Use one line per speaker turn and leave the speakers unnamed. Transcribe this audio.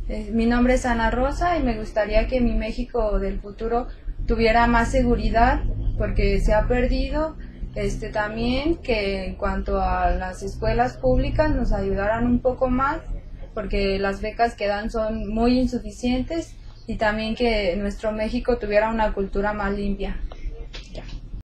Mi nombre es Ana Rosa y me gustaría que mi México del futuro tuviera más seguridad porque se ha perdido. También que en cuanto a las escuelas públicas nos ayudaran un poco más porque las becas que dan son muy insuficientes y también que nuestro México tuviera una cultura más limpia.